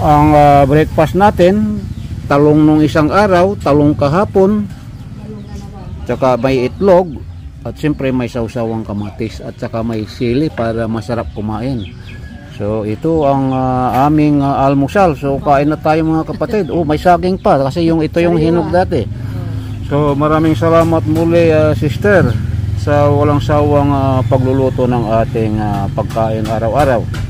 Ang breakfast natin, talong nung isang araw, talong kahapon, tsaka may itlog, at siyempre may sausawang kamatis, at saka may sili para masarap kumain. So ito ang aming almusal. So kain na tayo mga kapatid. Oh, may saging pa kasi ito yung hinog dati. So maraming salamat muli sister sa walang sawang pagluluto ng ating pagkain araw-araw.